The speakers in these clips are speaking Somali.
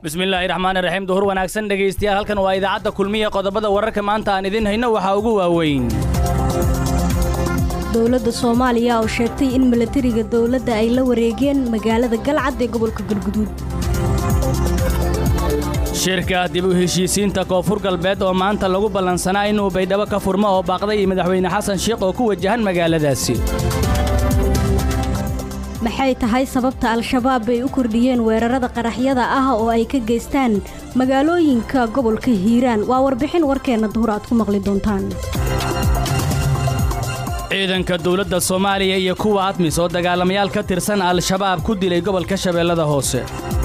بسم الله الرحمن الرحيم ظهور wanaagsan dhageystayaal halkan waa idaacada kulmiye qodobada wararka maanta aan idin hayno waxa ugu waaweyn dawladda Soomaaliya oo sheegtay in militariga dawladda ay la wareegeen magaalada Galcad ee gobolka Galguduud shirka dib u heshiisiinta Koonfur Galbeed oo maanta lagu balansanaa inuu baydhabo ka furmo oo baaqday madaxweyne Xasan Sheekh oo ku wajahan magaaladaasi maxay tahay sababta al-shabaab ay u kordhiyeen weerarada qaraxyada ah oo ay ka geystaan magaalooyinka gobolka Hiiraan waa warbixin warkeena duhur aad ku maqli doontaan ciidanka dawladda Soomaaliya iyo kuwa ATMIS oo dagaalamayaal ka tirsan al-shabaab ku dilay gobolka Shabeellada Hoose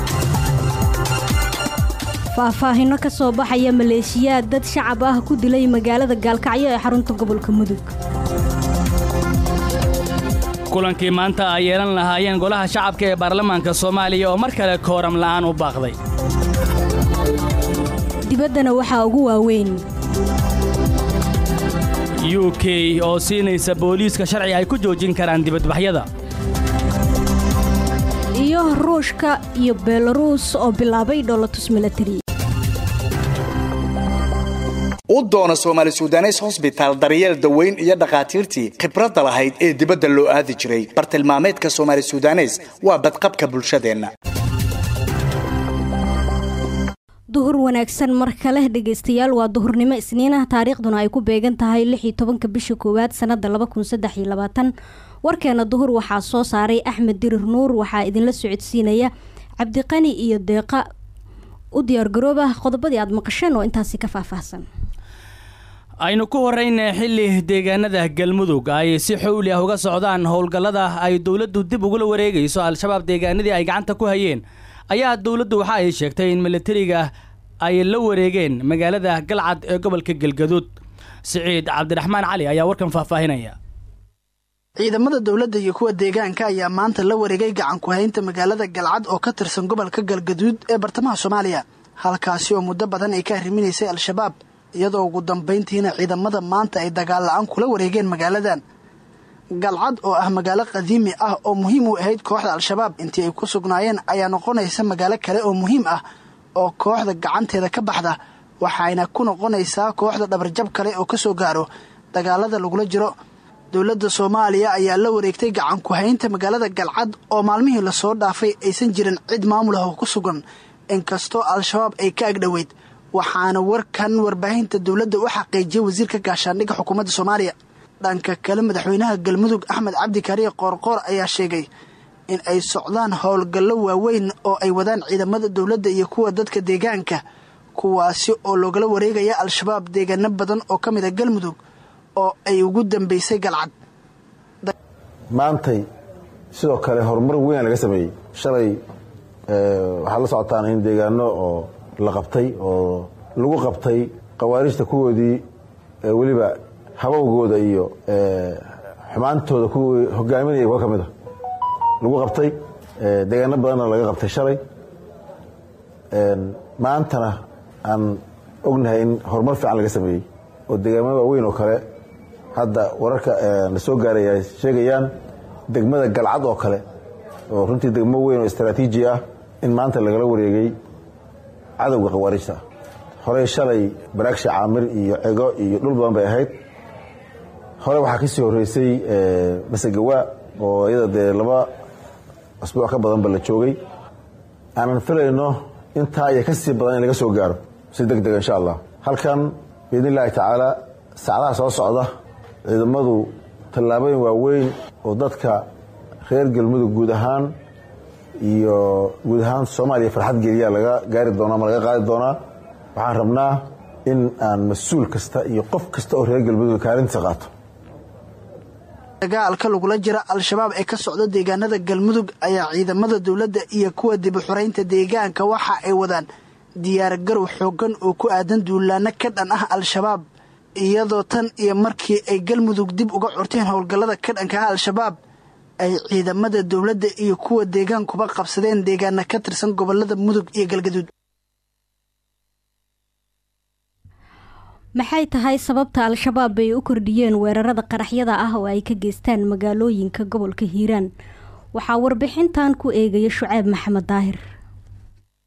faahfaahinno ka soo baxaya maleeshiyaad dad shacab ah ku dilay magaalada Gaalkacyo ee xarunta gobolka Mudug kulankii maanta ay yeelan lahaayeen golaha shacabka ee baarlamaanka Soomaaliya oo mar kale kooram la'aan u baaqday dibaddana waxa ugu waaweyn UK oo siinaysa booliiska sharci ay ku joojin karaan dibadbaxyada iyo Ruushka iyo Belarus oo bilaabay dowlatus military u doona Soomaali Suudaneys Hospital daryeel daweyn iyo dhaqaatiirtii khibrada lahayd ee dibadda loo aadi jiray bartilmaameedka Soomaali Suudaneys waa badqabka bulshadeena duhur wanaagsan mar kale dhageystayaal waa duhurnimo Isniin ah taariikhduna ay ku beegan tahay 16 bisha koowaad sanada 2023 warkeena duhur waxa soo saaray Axmed Dirir Nuur waxa idin la socodsiinaya Cabdiqani iyo Deeqa u diyaar garooba qodobadii aad maqasheen oo intaasi ka faahfaahsan aynu ku horeynaa xilli deegaanada Galmudug ay si xawli ah uga socdaan howlgallada ay dawladdu dib ugu wareegayso al-shabaab deegaanadii ay gacanta ku hayeen ayaa dawladdu waxa ay sheegtay in militariga ay la wareegeen magaalada Galcad ee gobolka Galgaduud Saciid Cabdiraxmaan Cali ayaa warkan faahfaahinaya ciidamada dawladda iyo kuwa deegaanka ayaa maanta la wareegay gacan ku haynta magaalada Galcad oo ka tirsan gobolka Galgaduud ee bartamaha Soomaaliya halkaasi oo muddo badan ay ka arriminaysay al-shabaab iyadoo ugu dambeyntiina ciidamada maanta ay dagaal la'aan kula wareegeen magaaladan Galcad oo ah magaalo qadiimi ah oo muhiim u ahayd kooxda al-shabaab intii ay ku sugnaayeen ayaa noqonaysa magaalo kale oo muhiim ah oo kooxda gacanteeda ka baxda waxayna ku noqonaysaa kooxda dhabarjab kale oo ka soo gaaro dagaalada lagula jiro dawladda Soomaaliya ayaa la wareegtay gacan ku haynta magaalada Galcad oo maalmihii la soo dhaafay aysan jirin cid maamul ah oo ku sugan inkastoo al-shabaab ay ka agdhaweyd waxaana warkan warbaahinta dawladda u xaqiijiyay wasiirka gaashaandhigga xukuumadda Soomaaliya dhanka kale madaxweynaha Galmudug Axmed Cabdi Kariye Qoorqoor ayaa sheegay in ay socdaan howlgallo waaweyn oo ay wadaan ciidamada dawladda iyo kuwa dadka deegaanka kuwaasi oo looga wareegaya al-shabaab deegaano badan oo ka mid ah Galmudug oo ay ugu dambeysay Galcad maantay sidoo kale horumar weyn laga sameeyay shalay waxa la socotaan in deegaano oo la qabtay oo lagu qabtay qawaarijta kuwoodii waliba habawgooda iyo xumaantooda ku hogaaminaya kuwa kamid ah lagu qabtay deegaano badan laga qabtay shalay maantana aan ognahay in horumar fiican laga sameeyay oo deegaano waaweyn oo kale hadda wararka la soo gaaray ay sheegayaan degmada Galcad oo kale oo runtii degmo weyn oo istaraatiiji ah in maanta lagala wareegay cadawga qawaarijta hore shalay Baraakshi Caamir iyo Cego iyo dhul badan bay ahayd hore waxa ka soo horeysay Masagawa oo iyada laba asbuuc ka badan bal la joogay aanan filayno inta ay ka sii badan in laga soo gaaro si degdeg insha Allah halkan biidnillaahi tacaala saacadaha soo socda ciidamadu tallaabooyin waaweyn oo dadka reer Galmudug guud ahaan iyo guud ahaan Soomaaliya farxad geliya laga gaari doona ma laga qaadi doona waxaan rabnaa in aan mas'uul kasta iyo qof kasta oo reer Galmudug kaalinta qaato dagaalka lagula jira al-shabaab ee ka socda deegaanada Galmudug ayaa ciidamada dawladda iyo kuwa dib u xuraynta deegaanka waxa ay wadaan diyaar garow xoogan oo ku aadan duulaana ka dhan ah al-shabaab iyadoo tan iyo markii ay Galmudug dib uga curteen howlgallada ka dhanka ah al-shabaab ay ciidamada dawladda iyo kuwa deegaankuba qabsadeen deegaana ka tirsan gobolada Mudug iyo Galgaduud maxay tahay sababta al-shabaab ay u kordhiyeen weerarada qaraxyada ah oo ay ka geystaan magaalooyinka gobolka Hiiraan waxa warbixintan ku eegaya Shucayb Maxamed Daahir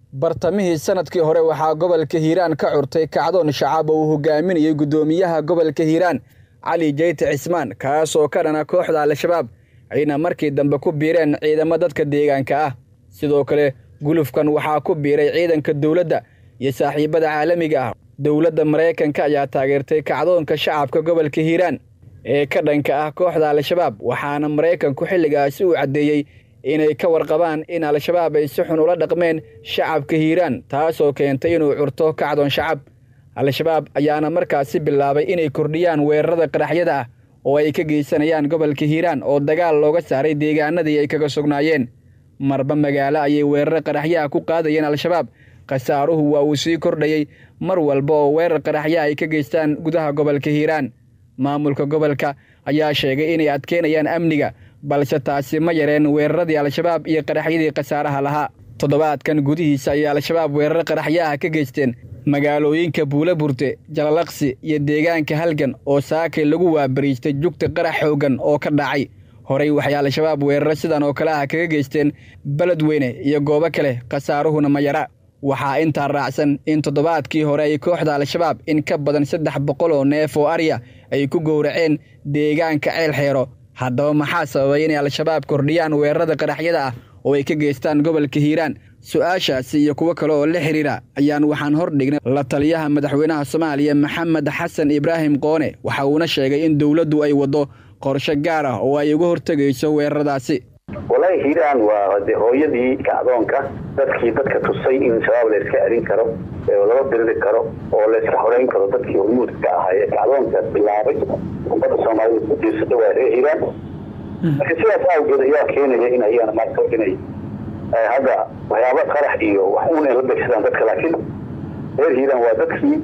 bartamihii sanadkii hore waxaa gobolka Hiiraan ka curtay kacdoon shacab oo hogaaminayay gudoomiyaha gobolka Hiiraan Cali Jeyte Cismaan kaas oo ka dhana kooxda Al-Shabaab ayna markii dambe ku biireen ciidamada dadka deegaanka ah sidoo kale gulufkan waxaa ku biiray ciidanka dawladda iyo saaxiibada caalamiga ah dawladda Mareykanka ayaa taageertay kacdoonka shacabka gobolka Hiiraan ee ka dhanka ah kooxda Al-Shabaab waxaana Mareykanku xilligaas uu cadeeyay inay ka warqabaan in Al-Shabaab ay si xun ula dhaqmeen shacabka Hiiraan taas oo keentay inuu curto kacdoon shacab Al-Shabaab ayaana markaasi bilaabay inay kordhiyaan weerarada qaraxyada ah oo ay ka geysanayaan gobolka Hiiraan oo dagaal looga saaray deegaanadii ay kaga sugnaayeen marba magaalo ayay weerar qaraxyo ku qaadayeen Al-Shabaab qasaaruhu waa uu sii kordhayay mar walba oo weerar qaraxyo ay ka geystaan gudaha gobolka Hiiraan maamulka gobolka ayaa sheegay inay adkeynayaan amniga balse taasi ma yareen weeraradii Al-Shabaab iyo qaraxyadii qasaaraha lahaa toddobaadkan gudihiisa ayaa Al-Shabaab weerar qaraxyo ka geysteen magaalooyinka Buulaburte Jalalaqsi iyo deegaanka Halgan oo saakay lagu waabariistay jugta qarax xoogan oo ka dhacay horey waxay Al-Shabaab weerar sidan oo kale kaga geysteen Beledweyne iyo goobo kale qasaaruhuna ma yara waxaa inta raacsan in toddobaadkii hore ay kooxda Al-Shabaab in ka badan 300 oo neef oo ariya ay ku gowraceen deegaanka Ceel Xeero haddaba maxaa sababay in Al-Shabaab kordhiyaan weerarada qaraxyada ah oo ay ka geystaan gobolka Hiiraan su'aashaasi iyo kuwa kale oo la xiriira ayaan waxaan hor dhignay la taliyaha madaxweynaha Soomaaliya Maxamed Xasan Ibraahim Qoone waxa uu sheegay in dawladdu ay wado qorshe gaar ah oo ay uga hortagayso weeraradaasi والله هيران وهويدي كعدونكا dadka tusay in shabaab la iska arin karo oo laga dirdi karo oo la iska horeyn karo dadkii hormuud ka ahaa kacdoonka bilaabay ummadda Soomaaliyeed ee sida Hiiraan sidaas awgeed ayaa keenaya in ayaan markaa inay hadda waxyaabo qarax iyo wax uun la beegsadaan dadka laakiin Hiiraan waa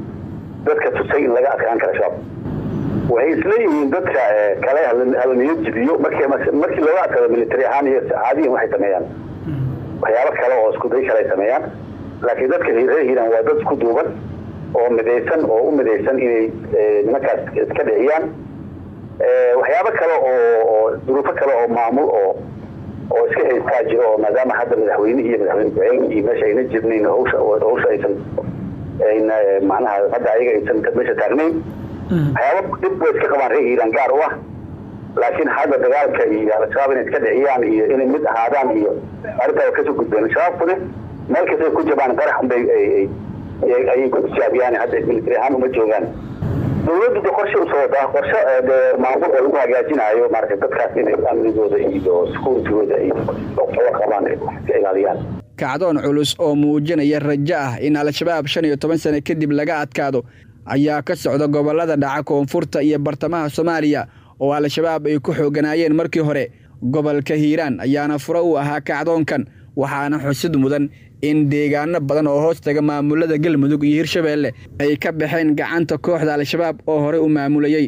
dadka tusay in laga adkaan karo shabaab waxay isleeyihiin dadka kale halniyad jibiyo markii loo adkaado military ahaan iyo caadiyan waxay sameeyaan waxyaabo kale oo isku day kale sameeyaan laakiin dadka Hiiraan waa dad isku duuban oo midaysan oo u midaysan inay nimankaas iska dhiciyaan waxyaabo kale oo duruufo kale oo maamul oo iska haystaa jiro oo maadaama hadda madaxweynaha iyo madaxweyne meesha ayna jirnayn hawsha aysan macnaha hadda ayaga aysan meesha taagnayn waxyaabo dib way iska qabaan Hiiraan gaar u ah laakiin hadda dagaalka iyo Al-Shabaab inay iska dhiciyaan iyo inay mid ahaadaan iyo arrinta ka soo gudbeen shabaabkuna meel kasta ku jabaan qarax ay ku jaabiyaan hadda military ahaan uma joogaan dawladdu qorshe u soo wadaa qorshe maamul oo lagu hagaajinayo marka dadkaas inay amnigooda iyo security-gooda iyo qabaan ilaaliyaan kacdoon culus oo muujinaya rajo ah in Al-Shabaab 15 sano kadib laga adkaado ayaa ka socda gobolada dhaca koonfurta iyo bartamaha Soomaaliya oo Al-Shabaab ay ku xooganaayeen markii hore gobolka Hiiraan ayaana furo u ahaa kacdoonkan waxaana xusid mudan in deegaano badan oo hoos taga maamulada Galmudug iyo Hirshabeelle ay ka baxeen gacanta kooxda Al-Shabaab oo hore u maamulayay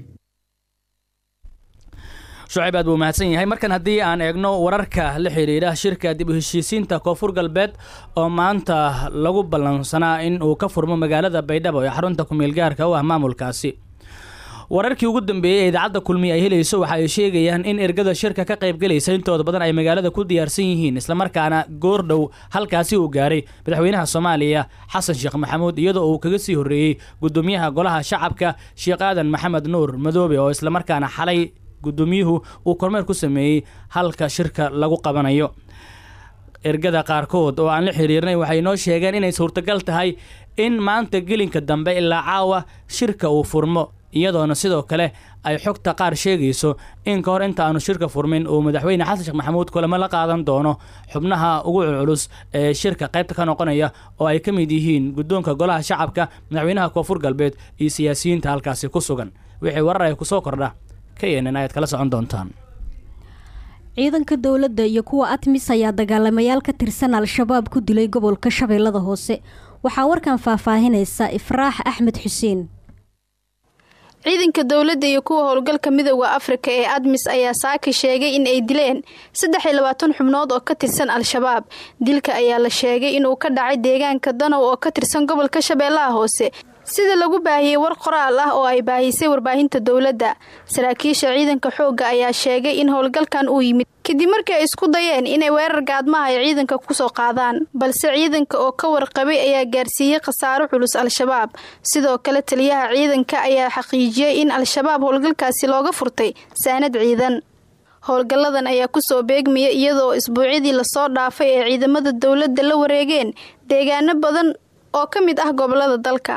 Shucayb aad buu mahadsan yahay markan haddii aan eegno wararka la xiriira shirka dib u heshiisiinta Koonfur Galbeed oo maanta lagu ballansanaa in uu ka furmo magaalada Baydhabo ee xarunta ku meel gaarka u ah maamulkaasi wararkii ugu dambeeyay idaacadda kulmiye ay helayso waxa ay sheegayaan in ergada shirka ka qayb galaysa intooda badan ay magaalada ku diyaarsan yihiin isla markaana goordhow halkaasi uu gaaray madaxweynaha Soomaaliya Xasan Sheekh Maxamuud iyadoo uu kaga sii horeeyay gudoomiyaha golaha shacabka Sheekh Aadan Maxamed Nuur Madoobe oo isla markaana xalay gudoomiyuhu uu kormeer ku sameeyay halka shirka lagu qabanayo ergada qaarkood oo aan la xiriirnay waxay noo sheegeen inay suurtagal tahay in maanta gelinka dambe ilaa caawa shirka uu furmo iyadoona sidoo kale ay xogta qaar sheegayso in ka hor inta aanu shirka furmin uu madaxweyne Xasan Sheekh Maxamuud kulamo la qaadan doono xubnaha ugu culus ee shirka qaybta ka noqonaya oo ay ka mid yihiin gudoonka golaha shacabka madaxweynaha Koonfur Galbeed iyo siyaasiyiinta halkaasi ku sugan wixii warar ay ku soo kordha ayad kala socon doontaan ciidanka dawladda iyo kuwa ATMIS ayaa dagaalamayaal ka tirsan Al-Shabaab ku dilay gobolka Shabeellada Hoose waxaa warkan faahfaahinaysa Ifraax Axmed Xuseen ciidanka dawladda iyo kuwa howlgalka midowga Afrika ee ATMIS ayaa saaki sheegay in ay dileen 23 xubnood oo ka tirsan Al-Shabaab dilka ayaa la sheegay inuu ka dhacay deegaanka Danow oo ka tirsan gobolka Shabeellaha Hoose sida lagu baahiyey war qoraal ah oo ay baahisay warbaahinta dowladda. Saraakiisha ciidanka xoogga ayaa sheegay in howlgalkan uu yimid kadib markii ay isku dayeen inay weerar gaadmaha ay ciidanka ku soo qaadaan, balse ciidanka oo ka warqabay ayaa gaarsiiyey khasaaro culus Al-shabaab. Sidoo kale taliyaha ciidanka ayaa xaqiijiyey in Al-shabaab howlgalkaasi looga furtay saanad ciidan. Howlgalladan ayaa ku soo beegmaya iyadoo isbuucyadii la soo dhaafay ee ciidamada dowladda la wareegeen deegaano badan oo ka mid ah gobolada dalka.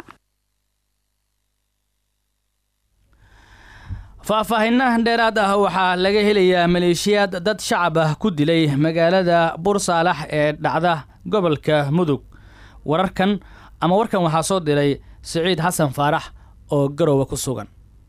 faahfaahinna dheeraad ah waxaa laga helayaa maleeshiyaad dad shacab ah ku dilay magaalada Bursaalax ee dhacda gobolka Mudug. warkan waxaa soo diray Siciid Xasan Faarax oo Garowe ku sugan.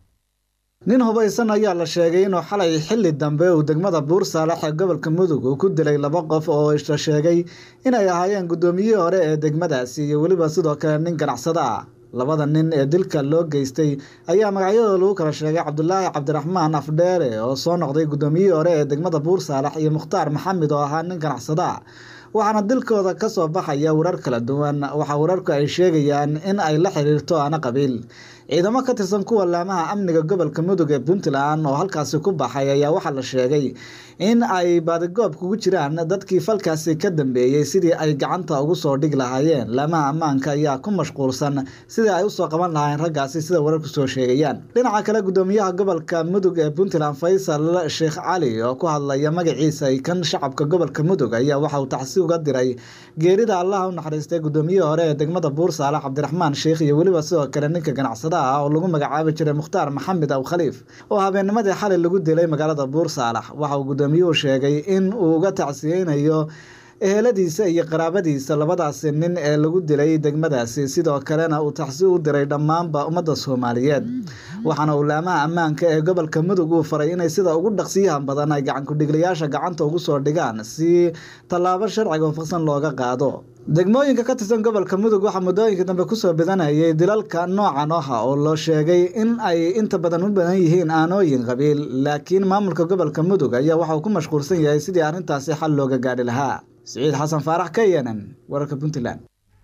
nin hubaysan ayaa la sheegay inuu xalay xilli dambe uu degmada Bursaalax ee gobolka Mudug uu ku dilay 2 qof oo isla sheegay inay ahaayeen gudoomiyihii hore ee degmadaasi iyo waliba sidoo kale nin ganacsada ah. labada nin ee dilka loo geystay ayaa magacyadooda lagu kala sheegay Cabdullaahi Cabdiraxmaan Afdheere oo soo noqday gudoomiyihii hore ee degmada Bursaalax iyo Mukhtaar Maxamed oo ahaa nin ganacsada ah. waxaana dilkooda ka soo baxaya warar kala duwan. waxa wararku ay sheegayaan in ay la xiriirto ana qabiil. ciidamo ka tirsan kuwa laamaha amniga gobolka Mudug ee Puntland oo halkaasi ku baxay ayaa waxa la sheegay in ay baadagoob kugu jiraan dadkii falkaasi ka dambeeyay sidii ay gacanta ugu soo dhig lahaayeen. laamaha ammaanka ayaa ku mashquulsan sidii ay u soo qaban lahaayeen raggaasi sida wararku soo sheegayaan. dhinaca kale gudoomiyaha gobolka Mudug ee Puntland Faysal Sheekh Cali oo ku hadlaya magaciisa kan shacabka gobolka Mudug ayaa waxa uu tacsi uga diray geerida Allah u naxariistay gudoomiyihii hore ee degmada Bursaalax Cabdiraxmaan Sheekh iyo waliba sidoo kale ninka ganacsada oo lagu magacaabi jiray Mukhtaar Maxamed Aw Khaliif oo habeennimadii xalay lagu dilay magaalada Bursaalax. waxa uu gudoomiyuhu sheegay in uu uga tacsiyeynayo eheladiisa iyo qaraabadiisa labadaas nin ee lagu dilay degmadaasi, sidoo kalena uu tacsi u diray dhammaanba ummadda Soomaaliyeed. waxaana uu laamaha ammaanka ee gobolka Mudug uu faray inay sida ugu dhaqsiyaha badan ay gacan ku dhiglayaasha gacanta ugu soo dhigaan si tallaabo sharciga waafaqsan looga qaado. degmooyinka ka tirsan gobolka Mudug waxa muddooyinka dambe ku soo badanayay dilalka noocan ah oo loo sheegay in ay inta badan u badan yihiin aanooyin qabiil, laakiin maamulka gobolka Mudug ayaa waxa uu ku mashquulsan yahay sidii arrintaasi xal looga gaari lahaa. Siciid Xasan Faarax KNN wararka Puntland.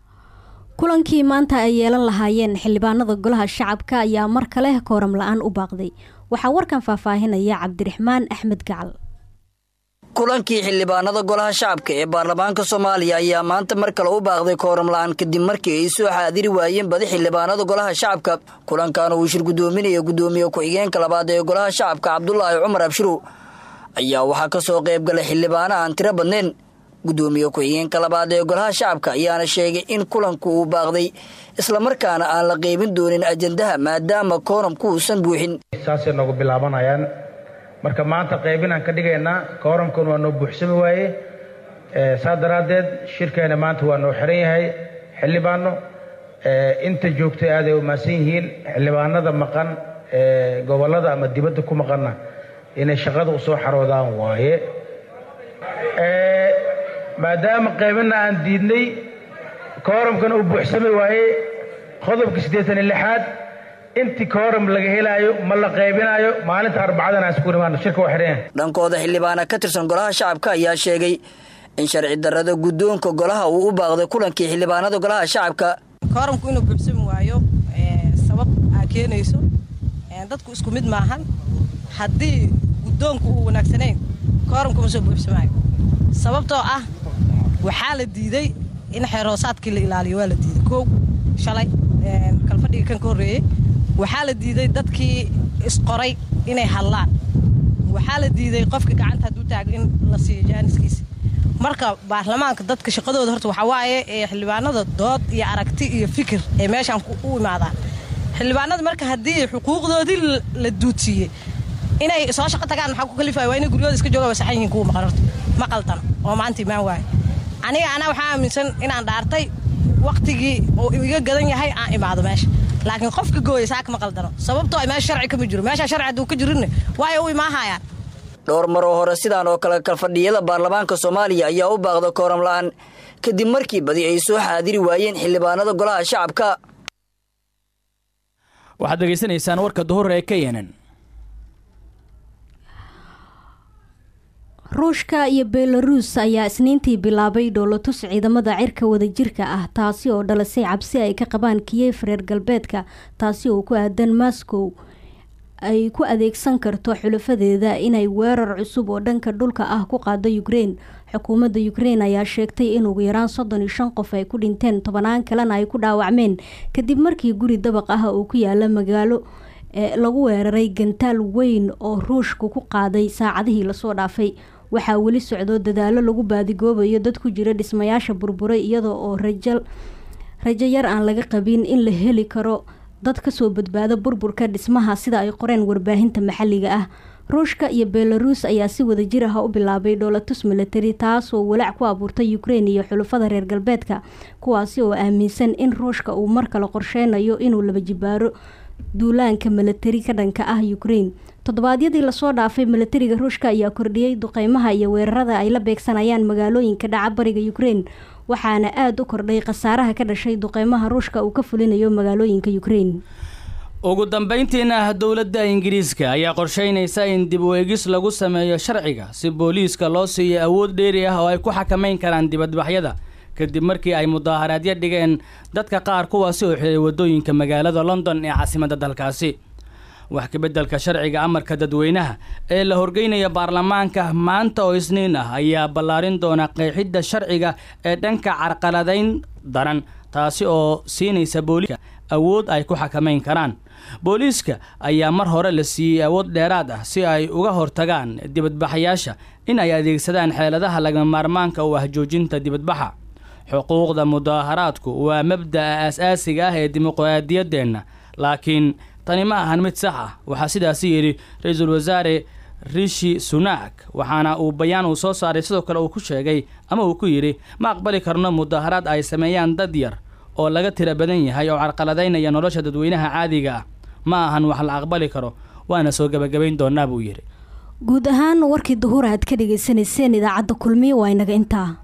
kulankii maanta ay yeelan lahaayeen xildhibaanada golaha shacabka ayaa mar kale kooram la'aan u baaqday. waxaa warkan faahfaahinaya Cabdiraxmaan Axmed Gacal. kulankii xildhibaanada golaha shacabka ee baarlamaanka Soomaaliya ayaa maanta mar kale u baaqday kooram la'aan kadib markii ay soo xaadiri waayeen badi xildhibaanada golaha shacabka. kulankan uu shir gudoominaya gudoomiye ku-xigeenka labaad ee golaha shacabka Cabdullaahi Cumar Abshiru ayaa waxaa ka soo qayb galay xildhibaano aan tiro badnayn. gudoomiye ku-xigeenka labaad ee golaha shacabka ayaana sheegay in kulanku uu baaqday isla markaana aan la qaybin doonin ajandaha maadaama kooramku uusan buuxin. saasay noogu bilaabanayaan marka maanta qaybinaan ka dhigaynaa kooramkan waa noo buuxsami waaye saa daraaddeed shirkeena maanta waa noo xiran yahay. xildhibaano inta joogtay aaday u maasan yihiin. xildhibaanada maqan gobolada ama dibadda ku maqanna inay shaqada u soo xaroodaan waaye. maadaama qaybina aan diidnay kooramkan uu buuxsami waaye qodobka 86aad intii kooram laga helaayo ma la qaybinayo maalinta arbacadana aan isku imaano shirka waa xiran. dhankooda xildhibaana ka tirsan golaha shacabka ayaa sheegay in sharci darrada guddoonka golaha uu u baaqday kulankii xildhibaanada golaha shacabka. kooramku inuu buuxsami waayo sabab aa keenayso dadku isku mid maahan. haddii guddoonku uu wanaagsanayn kooramku ma soo buuxsamaayo sababtoo ah waxaa la diiday in xeeroosaadkii la ilaaliyo. waa la diiday koow shalay kalfadhiga kan ka horreeyey waxaa la diiday dadkii isqoray inay hadlaan. waxaa la diiday qofka gacanta hadduu taago in la siiyo jaaniskiisa. marka baarlamaanka dadka shaqadooda horta waxaa waaye xildhibaanada dood iyo aragti iyo fikir ee meeshaan u imaadaan. xildhibaanada marka haddii xuquuqdoodii la duudsiiyey inay soo shaqo tagaan maxaa ku kalifaya waa inay guryooda iska joogaan waa saxan yihiin kuwa maqan horta ma qaldan oo maanta imaan waaye. anaa waxaa aaminsan inaan dhaartay waqtigii oo iga gadan yahay aan imaado meesha, laakiin qofka gooya saaka ma qaldano sababtoo ay meesha sharci kama jiro. meesha sharci hadduu ka jirinne waayo u imaahayaan. dhowr mar oo hore sidaan oo kale kalfadhiyada baarlamaanka Soomaaliya ayaa u baaqday kooram la'aan kadib markii badi ay soo xaadiri waayeen xildhibaanada golaha shacabka. waxaad dhageysanaysaan warka duhur ee KNN. ruushka iyo belarus ayaa isniintii bilaabay dhoolatus ciidamada cirka wadajirka ah taasi oo dhalisay cabsi ay ka qabaan Kiev reer galbeedka taasi oo ku aadan Moscow ay ku adeegsan karto xulafadeeda inay weerar cusub oo dhanka dhulka ah ku qaado Ukraine. Xukuumadda Ukraine ayaa sheegtay in ugu yaraan 35 qof ay ku dhinteen 10 kalena ay ku dhaawacmeen kadib markii guri dabaq ah oo ku yaala magaalo lagu weeraray gantaal weyn oo ruushku ku qaaday saacadihii la soo dhaafay. waxaa weli socdo dadaalo lagu baadigoobayo dad ku jira dhismayaasha burburay iyadoo oo rajo yar aan laga qabin in la heli karo dad ka soo badbaada burburka dhismaha sida ay qoreen warbaahinta maxalliga ah. ruushka iyo belarus ayaa si wadajir ah u bilaabay dhoolatus military taasoo walaac ku abuurtay Ukraine iyo xulafada reer galbeedka kuwaasi oo aaminsan in ruushka uu mar kale qorsheynayo inuu laba jibaaro duulaanka military ka dhanka ah Ukraine. Toddobaadyadii la soo dhaafay militariga ruushka ayaa kordhiyay duqeymaha iyo weerarada ay la beegsanayaan magaalooyinka dhaca bariga Ukraine waxaana aad u kordhay khasaaraha ka dhashay duqeymaha ruushka uu ka fulinayo magaalooyinka Ukraine. ugu dambeyntiina dowladda Ingiriiska ayaa qorsheynaysa in dib u eegis lagu sameeyo sharciga si booliiska loo siiyo awood dheeri ah oo ay ku xakameyn karaan dibadbaxyada kadib markii ay mudaharaadyo dhigeen dadka qaar kuwaasi oo xiray wadooyinka magaalada London ee caasimadda dalkaasi. wax ka beddelka sharciga amarka dadweynaha ee la horgeynaya baarlamaanka maanta oo Isniin ah ayaa ballaarin doona qeexidda sharciga ee dhanka carqaladayn daran taasi oo siinaysa booliiska awood ay ku xakameyn karaan. booliiska ayaa mar hore la siiyay awood dheeraad ah si ay uga hortagaan dibadbaxayaasha in ay adeegsadaan xeeladaha lagama maarmaanka u ah joojinta dibadbaxa. xuquuqda mudaharaadku waa mabda'a aasaasiga ah ee dimuqraadiyadeena laakiin tani ma ahan mid sax ah waxa sidaas yiri ra'iisul wasaare Rishi Sunak waxaana uu bayaan uu soo saaray sidoo kale uu ku sheegay ama uu ku yiri ma aqbali karno mudaharaad ay sameeyaan dad yar oo laga tira badan yahay oo carqaladaynaya nolosha dadweynaha caadiga ah ma ahan wax la aqbali karo waana soo gabagabayn doonaa buu yiri. guud ahaan warkii duhur aad ka dhageysanayseen idaacadda kulmiye waa inaga intaa.